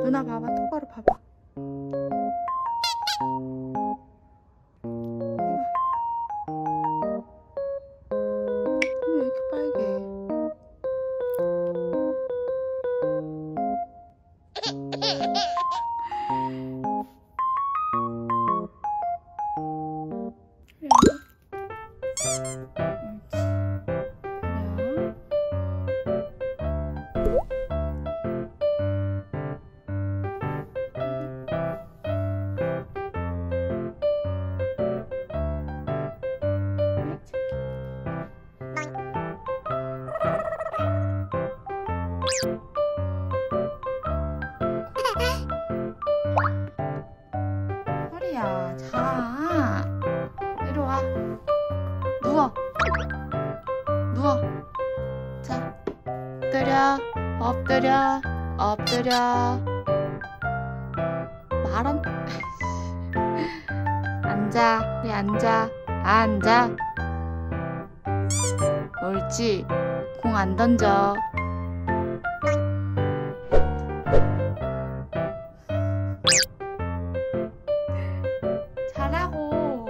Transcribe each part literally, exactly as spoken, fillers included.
누나 봐봐, 똑바로 봐봐. 왜 이렇게 빨개? 허리야, 자, 이리 와. 누워. 누워. 자, 엎드려, 엎드려, 엎드려. 말은 앉아, 우리 앉아, 앉아. 옳지. 공 안 던져. 잘하고.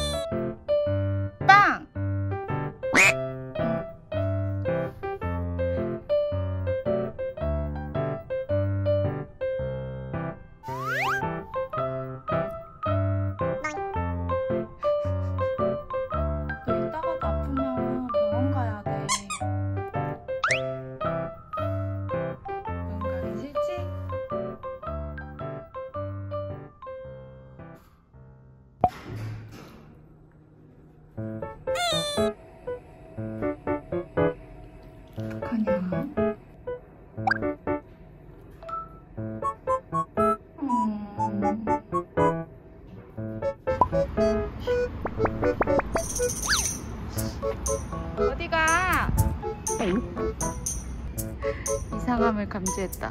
빵! 너 이따가도 아프면 병원 가야 돼. 병원 가기 싫지? 어떡하냐? 음. 어디가? 이상함을 감지했다.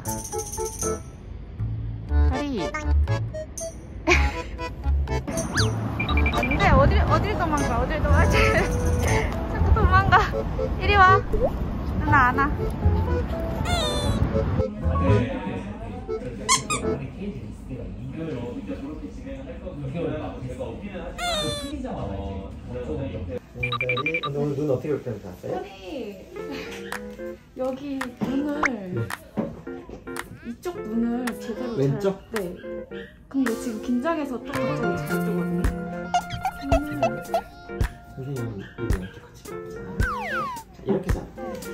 하리. 안돼. 어딜 어딜 도망가? 어딜 도망가? 자꾸 도망가. 이리 와. 누나 안아. 오늘 눈 어떻게 올 때는 봤어요? 아니 여기 눈을 네. 이쪽 눈을 제대로 왼쪽? 잘, 네. 근데 지금 긴장해서 또 갑자기 잘 뜨거든요. 음. 선생님 이거 이렇게 같이 자, 이렇게 자.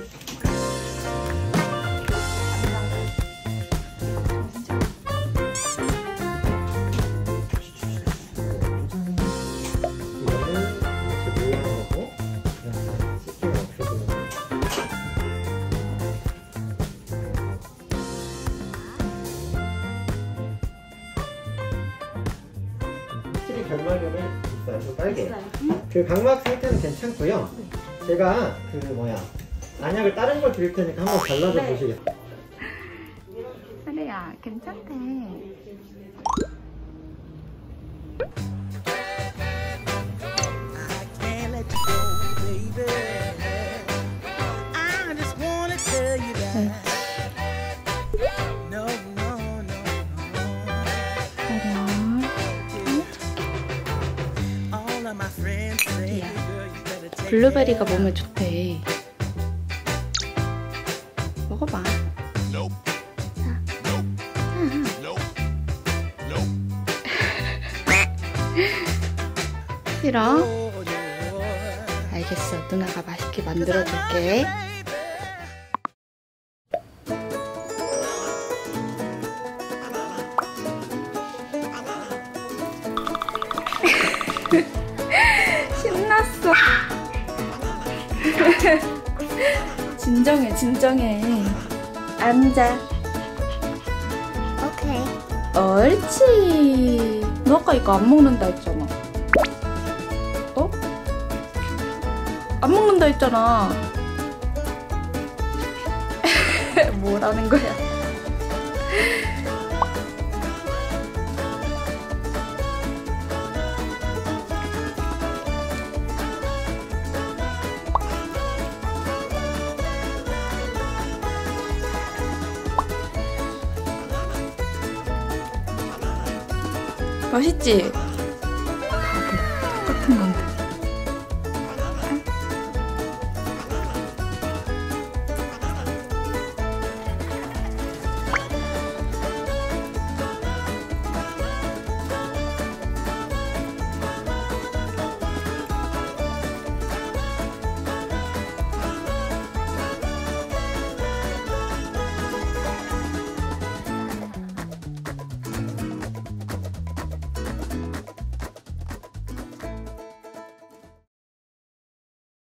결막염이 있어요. 좀 빨개요. 그 각막 상태는 괜찮고요. 네. 제가 그 뭐야 안약을 다른 걸 드릴 테니까 한번 발라줘 네. 보시겠어요? 하리야, 괜찮대. 네. 블루베리가 몸에 좋대. 먹어봐. 자. 싫어? 알겠어. 누나가 맛있게 만들어줄게. 신났어. 진정해, 진정해. 앉아. 오케이. 옳지. 너 아까 이거 안 먹는다 했잖아. 어? 안 먹는다 했잖아. 뭐라는 거야? 맛있지? 똑같은 건데.